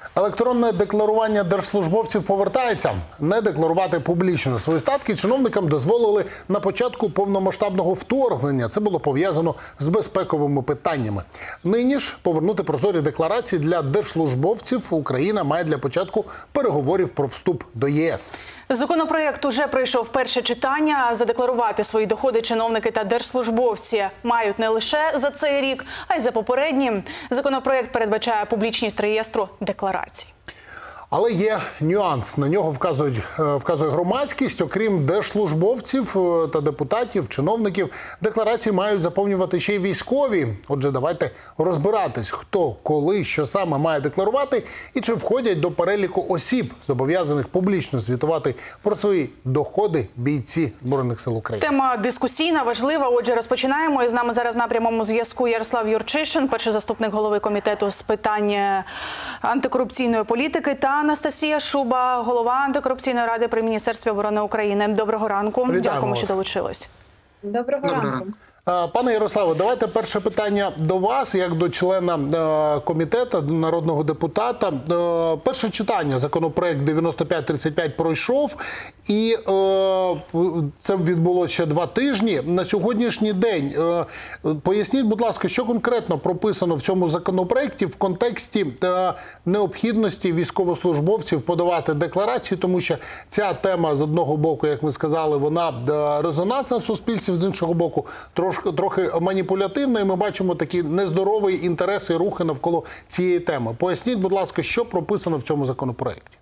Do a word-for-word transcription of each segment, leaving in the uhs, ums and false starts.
Електронне декларування держслужбовців повертається. Не декларувати публічно свої статки чиновникам дозволили на початку повномасштабного вторгнення. Це було пов'язано з безпековими питаннями. Нині ж повернути прозорі декларації для держслужбовців Україна має для початку переговорів про вступ до ЄС. Законопроєкт уже пройшов перше читання. Задекларувати свої доходи чиновники та держслужбовці мають не лише за цей рік, а й за попередні. Законопроєкт передбачає публічність реєстру декларацій. Але є нюанс. На нього вказують, вказує громадськість. Окрім держслужбовців та депутатів, чиновників, декларації мають заповнювати ще й військові. Отже, давайте розбиратись, хто, коли, що саме має декларувати і чи входять до переліку осіб, зобов'язаних публічно звітувати про свої доходи бійці Збройних сил України. Тема дискусійна, важлива. Отже, розпочинаємо. І з нами зараз на прямому зв'язку Ярослав Юрчишин, перший заступник голови комітету з питань антикорупційної політики, та Анастасія Шуба, голова антикорупційної ради при Міністерстві оборони України. Доброго ранку. Вітаємо Дякуємо, вас. що долучились. Доброго, Доброго ранку. Пане Ярославе, давайте перше питання до вас, як до члена комітету, народного депутата. Перше читання, законопроект дев'яносто п'ять тридцять п'ять пройшов, і це відбулося ще два тижні. На сьогоднішній день, поясніть, будь ласка, що конкретно прописано в цьому законопроекті в контексті необхідності військовослужбовців подавати декларації, тому що ця тема, з одного боку, як ми сказали, вона резонансна в суспільстві, з іншого боку, трошки трохи маніпулятивна, і ми бачимо такі нездорові інтереси і рухи навколо цієї теми. Поясніть, будь ласка, що прописано в цьому законопроекті?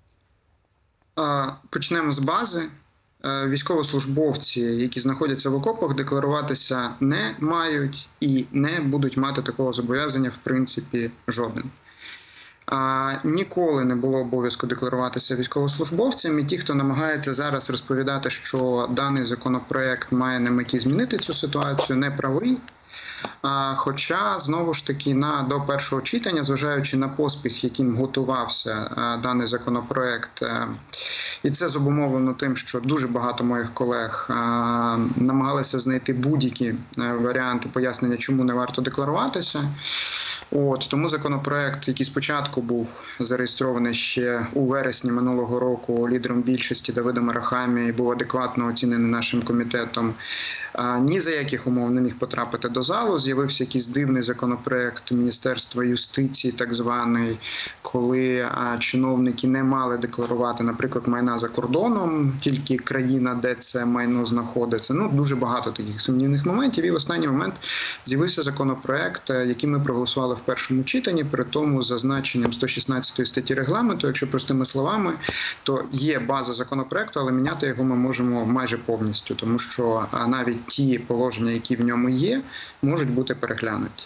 Почнемо з бази. Військовослужбовці, які знаходяться в окопах, декларуватися не мають і не будуть мати такого зобов'язання, в принципі, жоден. А, ніколи не було обов'язку декларуватися військовослужбовцям, і ті, хто намагається зараз розповідати, що даний законопроект має на меті змінити цю ситуацію, не правий. А, хоча, знову ж таки, на, до першого читання, зважаючи на поспіх, яким готувався а, даний законопроект, а, і це зобумовлено тим, що дуже багато моїх колег а, намагалися знайти будь-які варіанти пояснення, чому не варто декларуватися. От, тому законопроект, який спочатку був зареєстрований ще у вересні минулого року лідером більшості Давидом Арахамією, був адекватно оцінений нашим комітетом, ні за яких умов не міг потрапити до залу. З'явився якийсь дивний законопроект Міністерства юстиції, так званий, коли чиновники не мали декларувати, наприклад, майна за кордоном, тільки країна, де це майно знаходиться. Ну, дуже багато таких сумнівних моментів. І в останній момент з'явився законопроект, який ми проголосували в першому читанні, при тому з зазначенням сто шістнадцятої статті регламенту. Якщо простими словами, то є база законопроекту, але міняти його ми можемо майже повністю, тому що навіть ті положення, які в ньому є, можуть бути переглянуті.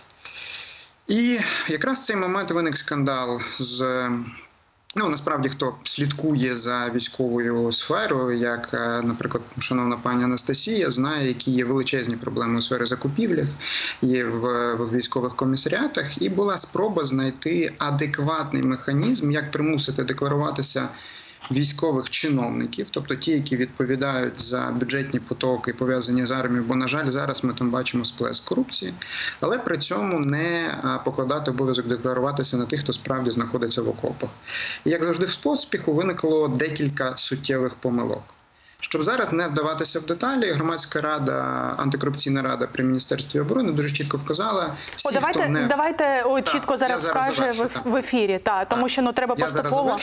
І якраз в цей момент виник скандал з... Ну, насправді, хто слідкує за військовою сферою, як, наприклад, шановна пані Анастасія, знає, які є величезні проблеми у сфері закупівлях, є в, в військових комісаріатах, і була спроба знайти адекватний механізм, як примусити декларуватися військових чиновників, тобто ті, які відповідають за бюджетні потоки, пов'язані з армією, бо, на жаль, зараз ми там бачимо сплеск корупції, але при цьому не покладати обов'язок декларуватися на тих, хто справді знаходиться в окопах. І, як завжди, в поспіху виникло декілька суттєвих помилок. Щоб зараз не вдаватися в деталі, громадська рада, антикорупційна рада при Міністерстві оборони дуже чітко вказала, всі, о, давайте, хто не... Давайте о, чітко так, зараз скаже зараз в, в ефірі, та, тому що ну, треба я поступово.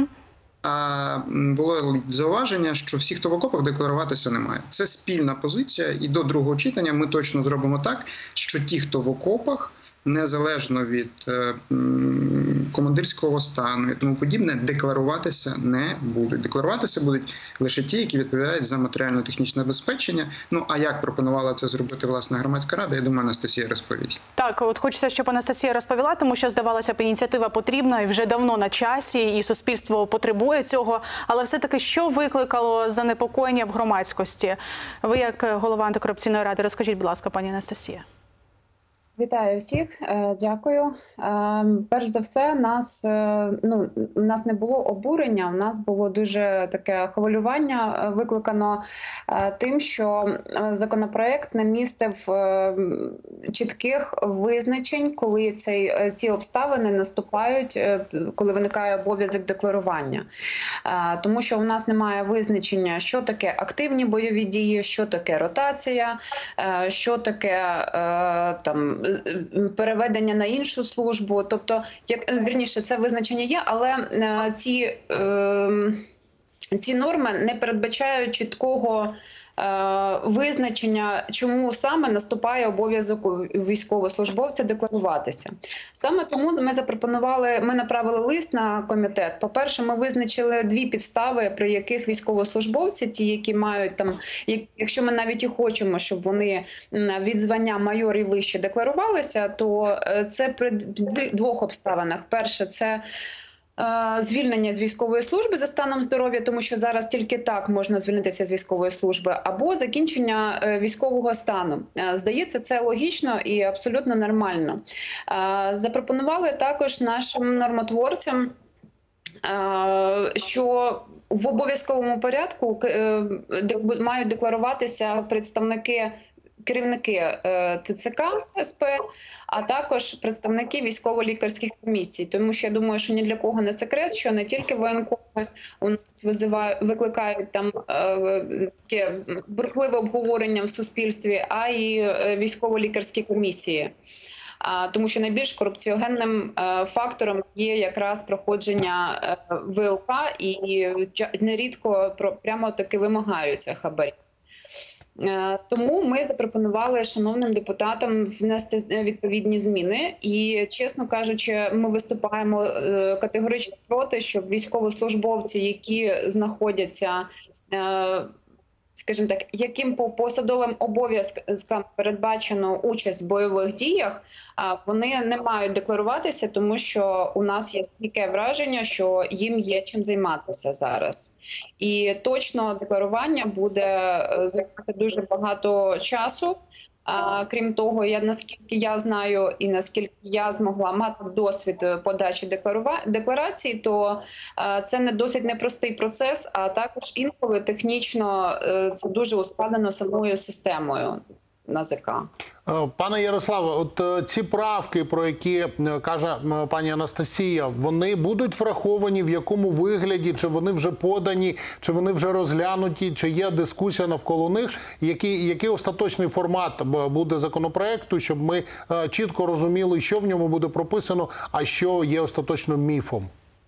А було зауваження, що всі, хто в окопах, декларуватися не має. Це спільна позиція, і до другого читання ми точно зробимо так, що ті, хто в окопах, незалежно від е, командирського стану і тому подібне, декларуватися не будуть. Декларуватися будуть лише ті, які відповідають за матеріально-технічне забезпечення. Ну, а як пропонувала це зробити, власне, громадська рада, я думаю, Анастасія розповість. Так, от хочеться, щоб Анастасія розповіла, тому що, здавалося б, ініціатива потрібна і вже давно на часі, і суспільство потребує цього. Але все-таки, що викликало занепокоєння в громадськості? Ви, як голова антикорупційної ради, розкажіть, будь ласка, пані Анастасія. Вітаю всіх, е, дякую. Е, Перш за все, нас е, ну у нас не було обурення. У нас було дуже таке хвилювання, е, викликано е, тим, що е, законопроект не містив е, чітких визначень, коли цей е, ці обставини наступають, е, коли виникає обов'язок декларування. Е, Тому що у нас немає визначення, що таке активні бойові дії, що таке ротація, е, що таке е, там. переведення на іншу службу, тобто, як вірніше, це визначення є, але е, ці, е, ці норми не передбачають чіткого е, визначення, чому саме наступає обов'язок у військовослужбовця декларуватися. Саме тому ми запропонували, ми направили лист на комітет. По-перше, ми визначили дві підстави, при яких військовослужбовці, ті, які мають там, якщо ми навіть і хочемо, щоб вони від звання майор і вище декларувалися, то це при двох обставинах. Перше, це звільнення з військової служби за станом здоров'я, тому що зараз тільки так можна звільнитися з військової служби, або закінчення військового стану. Здається, це логічно і абсолютно нормально. Запропонували також нашим нормотворцям, що в обов'язковому порядку мають декларуватися представники керівники Т Ц К С П, а також представники військово-лікарських комісій. Тому що я думаю, що ні для кого не секрет, що не тільки воєнкоми у нас визивають, викликають там е, таке бурхливе обговорення в суспільстві, а й військово-лікарські комісії. А, тому що найбільш корупціогенним е, фактором є якраз проходження е, В Л К, і нерідко про, прямо таки вимагаються хабарі. Тому ми запропонували шановним депутатам внести відповідні зміни. І, чесно кажучи, ми виступаємо категорично проти, щоб військовослужбовці, які знаходяться, скажімо так, яким по посадовим обов'язкам передбачено участь в бойових діях, вони не мають декларуватися, тому що у нас є стійке враження, що їм є чим займатися зараз. І точно декларування буде займати дуже багато часу. А, крім того, я наскільки я знаю і наскільки я змогла мати досвід подачі декларації, то а, це не досить непростий процес, а також інколи технічно а, це дуже ускладнено самою системою Н А З К. Пане Ярославе, от ці правки, про які каже пані Анастасія, вони будуть враховані в якому вигляді? Чи вони вже подані, чи вони вже розглянуті, чи є дискусія навколо них? Який, який остаточний формат буде законопроекту, щоб ми чітко розуміли, що в ньому буде прописано, а що є остаточним міфом?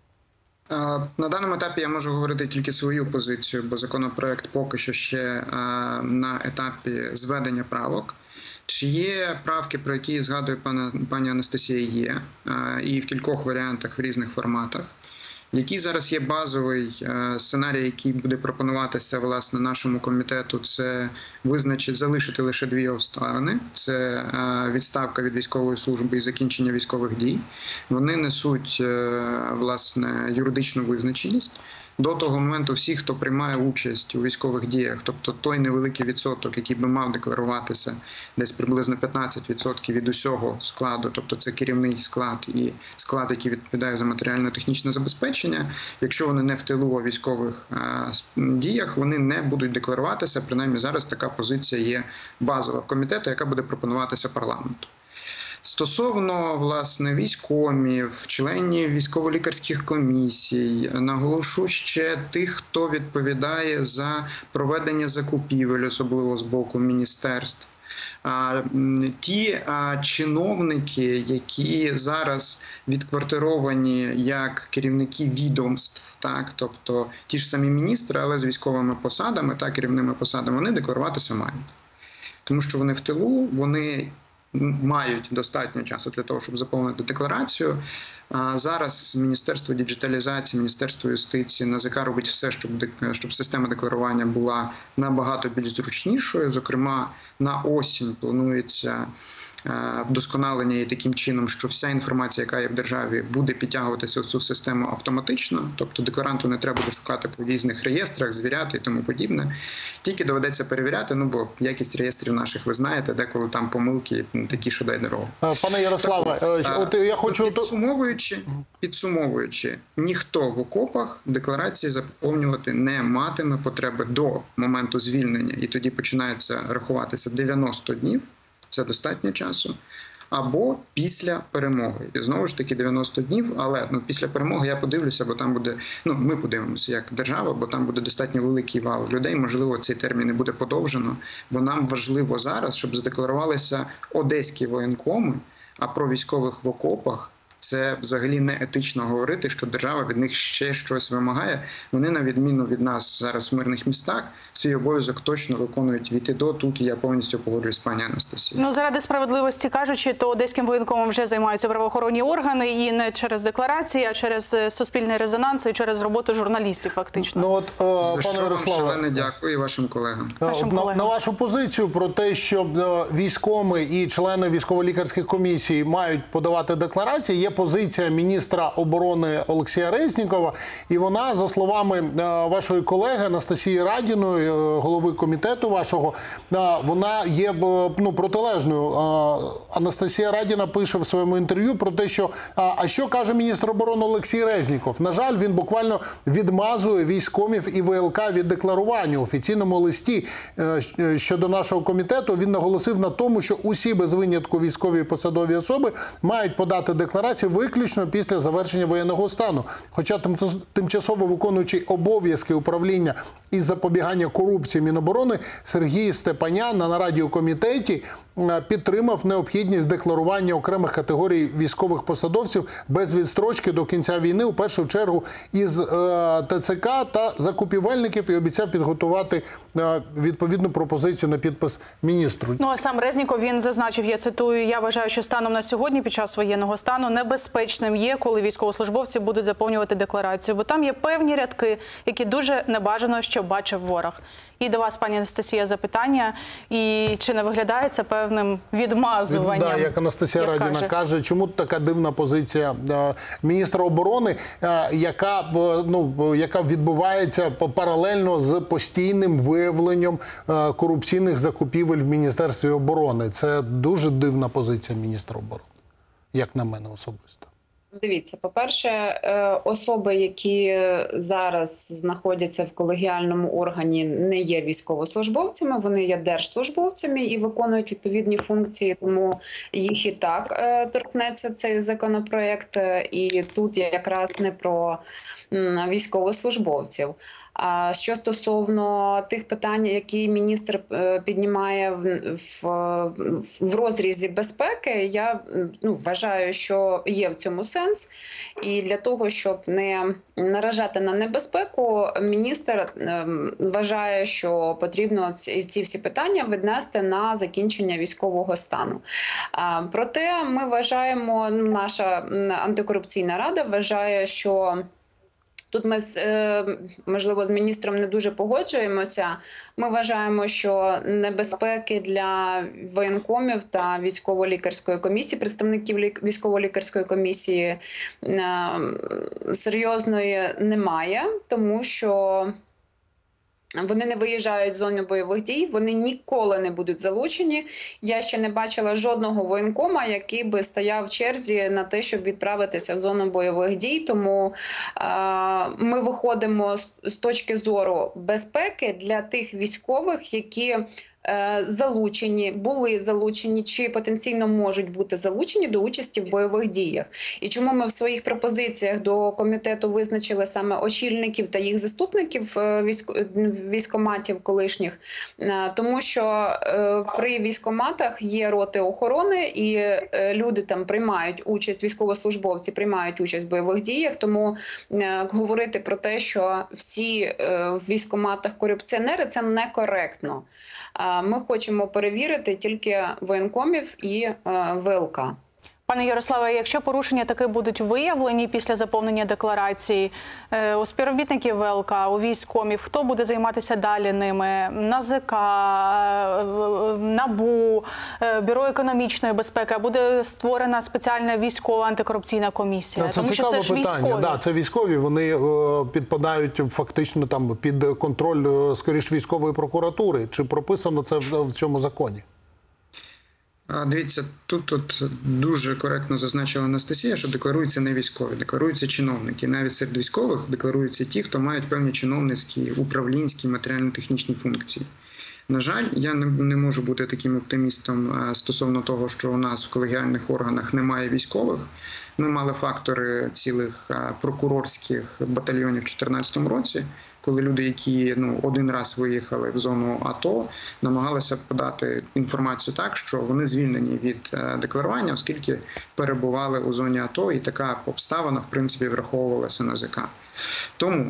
На даному етапі я можу говорити тільки свою позицію, бо законопроект поки що ще на етапі зведення правок. Чи є правки, про які згадує пана, пані Анастасія, є, і в кількох варіантах, в різних форматах. Який зараз є базовий сценарій, який буде пропонуватися власне нашому комітету, це визначити, залишити лише дві обставини. Це відставка від військової служби і закінчення військових дій. Вони несуть власне юридичну визначеність. До того моменту всі, хто приймає участь у військових діях, тобто той невеликий відсоток, який би мав декларуватися, десь приблизно п'ятнадцять відсотків від усього складу, тобто це керівний склад і склад, який відповідає за матеріально-технічне забезпечення, якщо вони не в тилу у військових діях, вони не будуть декларуватися, принаймні зараз така позиція є базова в комітету, яка буде пропонуватися парламенту. Стосовно, власне, військомів, членів військово-лікарських комісій, наголошу ще тих, хто відповідає за проведення закупівель, особливо з боку міністерств. Ті чиновники, які зараз відквартировані як керівники відомств, так, тобто ті ж самі міністри, але з військовими посадами та керівними посадами, вони декларуватися мають. Тому що вони в тилу, вони мають достатньо часу для того, щоб заповнити декларацію. Зараз Міністерство діджиталізації, Міністерство юстиції, ен а зе ка робить все, щоб, щоб система декларування була набагато більш зручнішою. Зокрема, на осінь планується вдосконалення і таким чином, що вся інформація, яка є в державі, буде підтягуватися в цю систему автоматично. Тобто декларанту не треба шукати по різних реєстрах, звіряти і тому подібне. Тільки доведеться перевіряти, ну бо якість реєстрів наших ви знаєте, деколи там помилки такі, що дай дорогу. Пане Ярославе, от, от я хочу... Підсумовуючи, підсумовуючи, ніхто в окопах декларації заповнювати не матиме потреби до моменту звільнення, і тоді починається рахуватися дев'яносто днів, це достатньо часу, або після перемоги. І знову ж таки дев'яносто днів, але ну, після перемоги я подивлюся, бо там буде, ну ми подивимося як держава, бо там буде достатньо великий вал людей, можливо цей термін не буде подовжено, бо нам важливо зараз, щоб задекларувалися одеські воєнкоми, а про військових в окопах це взагалі не етично говорити, що держава від них ще щось вимагає. Вони, на відміну від нас зараз в мирних містах, свій обов'язок точно виконують від і до. Тут я повністю погоджуюсь з пані Анастасією. Ну, заради справедливості кажучи, то одеським воєнкомом вже займаються правоохоронні органи, і не через декларації, а через суспільний резонанс і через роботу журналістів, фактично. Ну, от, о, За пане що Ярославе, вам шалено дякую і вашим колегам. Вашим на, колегам. на вашу позицію про те, що військоми і члени військово-лікарських комісій мають подавати декларації, є позиція міністра оборони Олексія Резнікова, і вона, за словами вашої колеги Анастасії Радіної, голови комітету вашого, вона є ну, протилежною. Анастасія Радіна пише в своєму інтерв'ю про те, що а що каже міністр оборони Олексій Резніков? На жаль, він буквально відмазує військомів і ве el ка від декларування. У офіційному листі щодо нашого комітету він наголосив на тому, що усі без винятку військові і посадові особи мають подати декларацію виключно після завершення воєнного стану. Хоча тимчасово виконуючий обов'язки управління із запобігання корупції Міноборони Сергій Степанян на нараді у комітеті підтримав необхідність декларування окремих категорій військових посадовців без відстрочки до кінця війни, у першу чергу із те це ка та закупівельників, і обіцяв підготувати відповідну пропозицію на підпис міністру. Ну, а сам Резніков, він зазначив, я цитую, я вважаю, що станом на сьогодні, під час воєнного стану, небезпечним є, коли військовослужбовці будуть заповнювати декларацію, бо там є певні рядки, які дуже небажано, щоб бачив ворог. І до вас, пані Анастасія, запитання, і чи не виглядає це певним відмазуванням? Да, як Анастасія як Радіна каже. каже, чому така дивна позиція е, міністра оборони, е, яка, е, ну, яка відбувається паралельно з постійним виявленням е, корупційних закупівель в Міністерстві оборони. Це дуже дивна позиція міністра оборони, як на мене особисто. Дивіться, по-перше, особи, які зараз знаходяться в колегіальному органі, не є військовослужбовцями, вони є держслужбовцями і виконують відповідні функції, тому їх і так торкнеться цей законопроект. І тут якраз не про військовослужбовців. А що стосовно тих питань, які міністр піднімає в, в, в розрізі безпеки, я ну, вважаю, що є в цьому сенс. І для того, щоб не наражати на небезпеку, міністр вважає, що потрібно ці, ці всі питання віднести на закінчення військового стану. А, проте ми вважаємо, наша антикорупційна рада вважає, що тут ми, можливо, з міністром не дуже погоджуємося. Ми вважаємо, що небезпеки для воєнкомів та військово-лікарської комісії, представників військово-лікарської комісії серйозної немає, тому що вони не виїжджають з зони бойових дій, вони ніколи не будуть залучені. Я ще не бачила жодного воєнкома, який би стояв в черзі на те, щоб відправитися в зону бойових дій. Тому е, ми виходимо з, з точки зору безпеки для тих військових, які залучені, були залучені чи потенційно можуть бути залучені до участі в бойових діях. І чому ми в своїх пропозиціях до комітету визначили саме очільників та їх заступників військкоматів колишніх? Тому що при військкоматах є роти охорони, і люди там приймають участь, військовослужбовці приймають участь в бойових діях, тому говорити про те, що всі в військкоматах корупціонери, це некоректно. Ми хочемо перевірити тільки воєнкомів і ве el ка. Пане Ярославе, якщо порушення таки будуть виявлені після заповнення декларації, е, у співробітників ВЛК, у військкомів, хто буде займатися далі ними? НАЗК, е, НАБУ, е, Бюро економічної безпеки, а буде створена спеціальна військова антикорупційна комісія? Да, це Тому що цікаве це ж питання. військові. Да, це військові, вони е, підпадають фактично там під контроль, е, скоріш, військової прокуратури. Чи прописано це в, в цьому законі? Дивіться, тут, тут дуже коректно зазначила Анастасія, що декларуються не військові, декларуються чиновники. Навіть серед військових декларуються ті, хто мають певні чиновницькі, управлінські, матеріально-технічні функції. На жаль, я не, не можу бути таким оптимістом стосовно того, що у нас в колегіальних органах немає військових. Ми мали фактори цілих прокурорських батальйонів у дві тисячі чотирнадцятому році, коли люди, які ну, один раз виїхали в зону АТО, намагалися подати інформацію так, що вони звільнені від декларування, оскільки перебували у зоні АТО, і така обставина, в принципі, враховувалася НАЗК. Тому,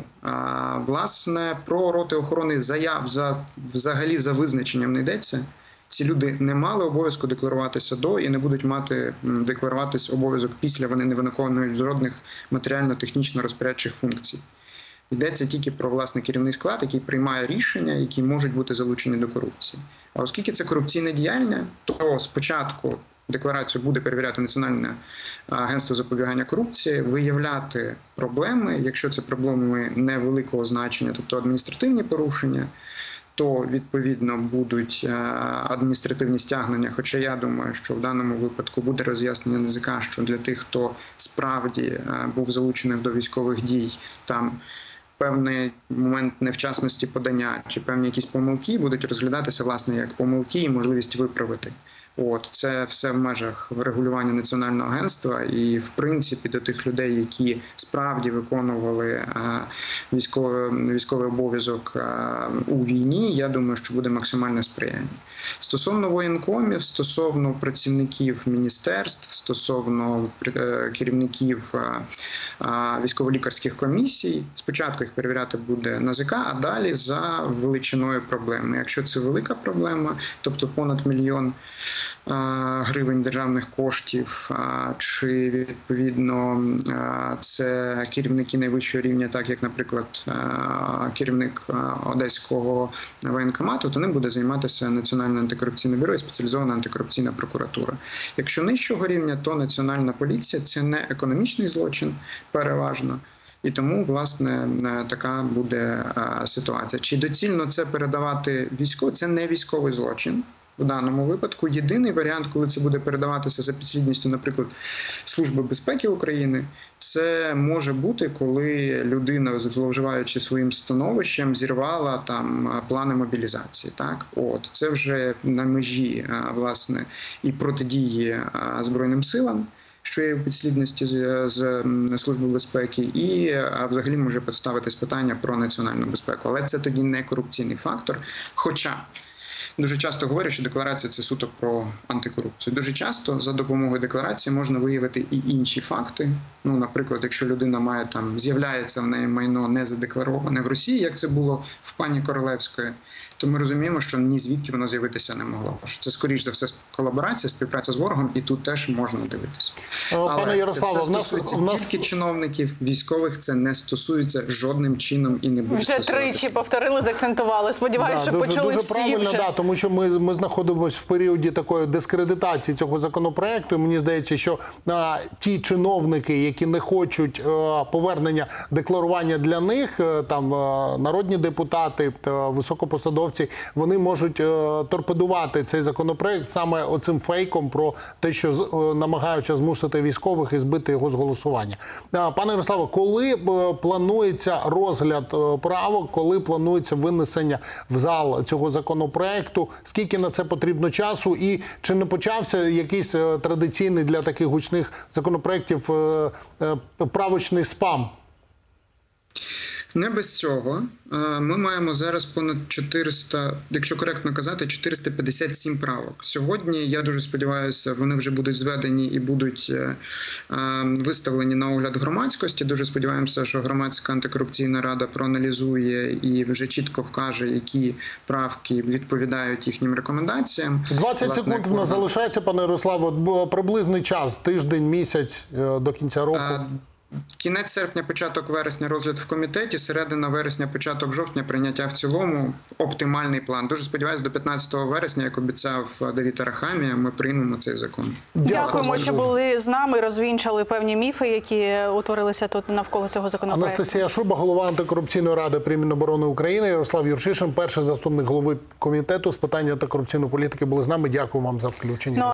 власне, про роти охорони заяв за, взагалі за визначенням не йдеться. Ці люди не мали обов'язку декларуватися до і не будуть мати декларуватись обов'язок після, вони не виконують жодних матеріально-технічно-розпорядчих функцій. Йдеться тільки про власний керівний склад, який приймає рішення, які можуть бути залучені до корупції. А оскільки це корупційне діяння, то спочатку декларацію буде перевіряти Національне агентство запобігання корупції, виявляти проблеми, якщо це проблеми невеликого значення, тобто адміністративні порушення, то, відповідно, будуть адміністративні стягнення. Хоча я думаю, що в даному випадку буде роз'яснення НАЗК, що для тих, хто справді був залучений до військових дій, там певний момент невчасності подання чи певні якісь помилки будуть розглядатися, власне, як помилки і можливість виправити. От, це все в межах регулювання Національного агентства, і, в принципі, до тих людей, які справді виконували а, військовий, військовий обов'язок а, у війні, я думаю, що буде максимальне сприяння. Стосовно воєнкомів, стосовно працівників міністерств, стосовно а, керівників а, а, військово-лікарських комісій, спочатку їх перевіряти буде НАЗК, а далі за величиною проблеми. Якщо це велика проблема, тобто понад мільйон гривень державних коштів, чи, відповідно, це керівники найвищого рівня, так як, наприклад, керівник Одеського воєнкомату, то ним буде займатися Національне антикорупційне бюро і спеціалізована антикорупційна прокуратура. Якщо нижчого рівня, то Національна поліція – це не економічний злочин переважно. І тому, власне, така буде ситуація. Чи доцільно це передавати військовим? Це не військовий злочин. В даному випадку єдиний варіант, коли це буде передаватися за підслідністю, наприклад, Служби безпеки України, це може бути, коли людина, зловживаючи своїм становищем, зірвала там плани мобілізації. Так, от це вже на межі, власне, і протидії Збройним силам, що є в підслідності з, з Служби безпеки, і взагалі може поставитись питання про національну безпеку. Але це тоді не корупційний фактор. Хоча дуже часто говорять, що декларація – це суто про антикорупцію. Дуже часто за допомогою декларації можна виявити і інші факти. Ну, наприклад, якщо людина має там, з'являється в неї майно не задеклароване в Росії, як це було в пані Королевської, то ми розуміємо, що ні звідки воно з'явитися не могло. Це, скоріш за все, колаборація, співпраця з ворогом, і тут теж можна дивитися. Але Пане Ярославе, це все стосується в нас... тільки чиновників, військових це не стосується жодним чином і не буде вже тричі повторили, заакцентували. Сподіваюся, да, що дуже, почули дуже всі правильно, вже. Да, тому що ми, ми знаходимося в періоді такої дискредитації цього законопроекту. І мені здається, що а, ті чиновники, які не хочуть а, повернення декларування для них, а, там а, народні депутати, та, високопосадовці, вони можуть а, торпедувати цей законопроект саме оцим фейком про те, що а, намагаються змусити військових і збити його з голосування. А, пане Ярославе, коли а, планується розгляд а, правок, коли планується винесення в зал цього законопроекту, скільки на це потрібно часу і чи не почався якийсь а, традиційний для таких гучних законопроектів а, а, правочний спам? Не без цього. Ми маємо зараз понад чотириста, якщо коректно казати, чотириста п'ятдесят сім правок. Сьогодні, я дуже сподіваюся, вони вже будуть зведені і будуть виставлені на огляд громадськості. Дуже сподіваємося, що громадська антикорупційна рада проаналізує і вже чітко вкаже, які правки відповідають їхнім рекомендаціям. двадцять секунд в нас залишається, пане Ярославе. Приблизний час, тиждень, місяць до кінця року. Кінець серпня, початок вересня розгляд в комітеті, середина вересня, початок жовтня прийняття в цілому. Оптимальний план. Дуже сподіваюся, до п'ятнадцятого вересня, як обіцяв Давид Арахамія, ми приймемо цей закон. Дякуємо, що були з нами, розвінчали певні міфи, які утворилися тут навколо цього законопроекту. Анастасія Шуба, голова антикорупційної ради при Міноборони України, Ярослав Юрчишин, перший заступник голови комітету з питань антикорупційної політики, були з нами. Дякую вам за включення.